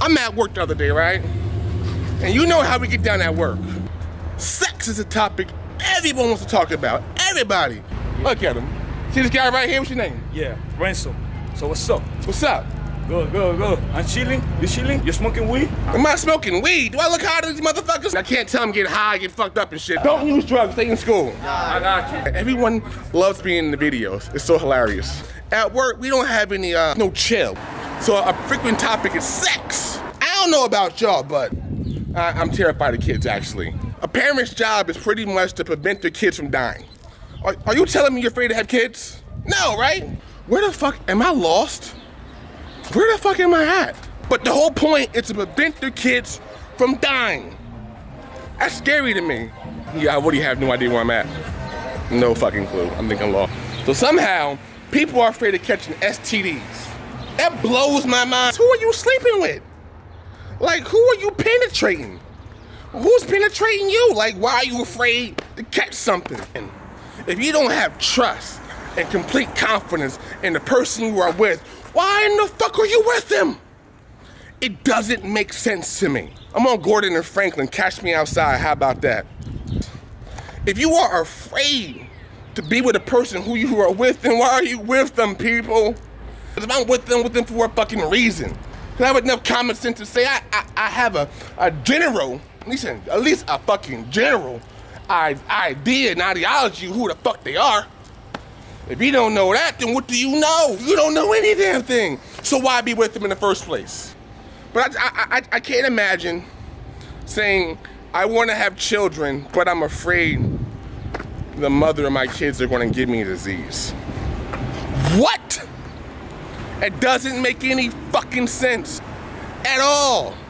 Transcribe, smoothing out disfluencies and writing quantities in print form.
I'm at work the other day, right? And you know how we get down at work. Sex is a topic everyone wants to talk about. Everybody. Look at him. See this guy right here? What's your name? Yeah, Ransom. So what's up? What's up? Good. I'm chilling. You chilling? You smoking weed? Am I smoking weed? Do I look high to these motherfuckers? I can't tell them get high, get fucked up and shit. Don't use drugs, stay in school. I got you. Everyone loves being in the videos. It's so hilarious. At work, we don't have any, no chill. So a frequent topic is sex. I don't know about y'all, but I'm terrified of kids, actually. A parent's job is pretty much to prevent their kids from dying. Are you telling me you're afraid to have kids? No, right? Where the fuck, am I lost? Where the fuck am I at? But the whole point is to prevent their kids from dying. That's scary to me. Yeah, I really have no idea where I'm at. No fucking clue, I'm thinking lost. So somehow, people are afraid of catching STDs. That blows my mind. Who are you sleeping with? Like, who are you penetrating? Who's penetrating you? Like, why are you afraid to catch something? And if you don't have trust and complete confidence in the person you are with, why in the fuck are you with them? It doesn't make sense to me. I'm on Gordon and Franklin, Catch Me Outside, how about that? If you are afraid to be with a person who you are with, then why are you with them, people? If I'm with them for a fucking reason. I have enough common sense to say I have a general, at least a fucking general idea and ideology who the fuck they are. If you don't know that, then what do you know? You don't know any damn thing. So why be with them in the first place? But I can't imagine saying, I want to have children, but I'm afraid the mother of my kids are going to give me a disease. What? It doesn't make any fucking sense at all.